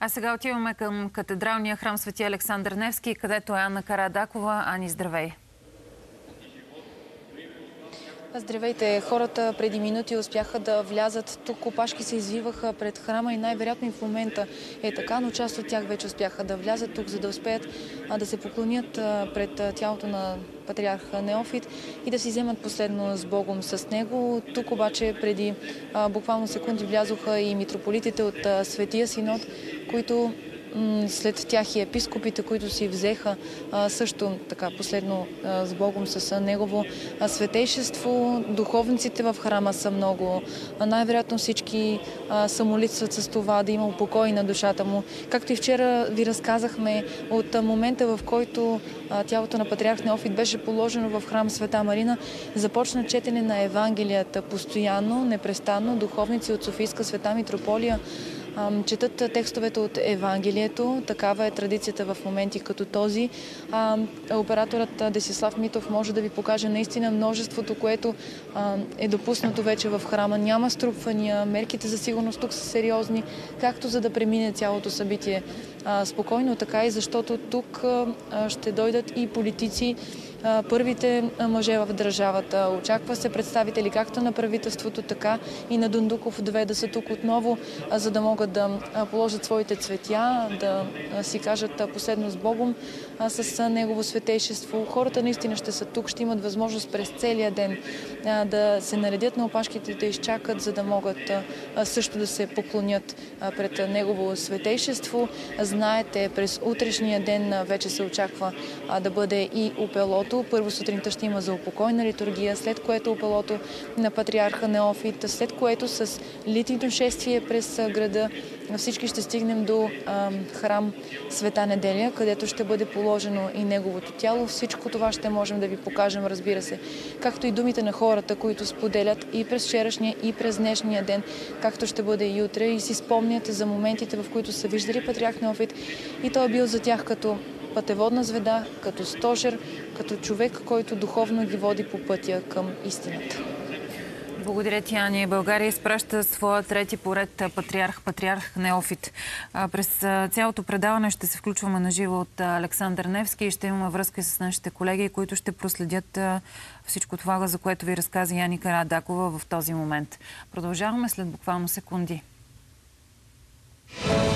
А сега отиваме към катедралния храм Свети Александър Невски, където е Анна Карадакова. Ани, здравей! Здравейте! Хората преди минути успяха да влязат тук. Опашки се извиваха пред храма и най-вероятно и в момента е така, но част от тях вече успяха да влязат тук, за да успеят да се поклонят пред тялото на патриарх Неофит и да си вземат последно с Богом с него. Тук обаче преди буквално секунди влязоха и митрополитите от Светия Синод, които след тях и епископите, които си взеха също така последно с Богом, с Негово светейшество. Духовниците в храма са много. Най-вероятно всички самолитстват с това да има упокой на душата му. Както и вчера ви разказахме, от момента, в който тялото на патриарх Неофит беше положено в храм Света Марина, започна четене на Евангелията постоянно, непрестанно. Духовници от Софийска Света Митрополия четат текстовете от Евангелието. Такава е традицията в моменти като този. Операторът Десислав Митов може да ви покаже наистина множеството, което е допуснато вече в храма. Няма струпвания, мерките за сигурност тук са сериозни, както за да премине цялото събитие спокойно, така и защото тук ще дойдат и политици, първите мъже в държавата. Очаква се представители както на правителството, така и на Дондуков 2 да са тук отново, за да могат да положат своите цветя, да си кажат последно с Богом, с Негово светейшество. Хората наистина ще са тук, ще имат възможност през целия ден да се наредят на опашките, да изчакат, за да могат също да се поклонят пред Негово светейшество. Знаете, през утрешния ден вече се очаква да бъде и опелото. Първо сутринта ще има за упокойна литургия, след което опелото на патриарха Неофит, след което с литийно шествие през града всички ще стигнем до храм Света Неделя, където ще бъде положено и неговото тяло. Всичко това ще можем да ви покажем, разбира се, както и думите на хората, които споделят и през вчерашния, и през днешния ден, както ще бъде и утре, и си спомнят за моментите, в които са виждали патриарх Неофит и той е бил за тях като пътеводна звезда, като стожер, като човек, който духовно ги води по пътя към истината. Благодаря ти, Ани. България изпраща своя трети поред патриарх Неофит. През цялото предаване ще се включваме на живо от Александър Невски и ще имаме връзка и с нашите колеги, които ще проследят всичко това, за което ви разказа Ани Карадакова в този момент. Продължаваме след буквално секунди.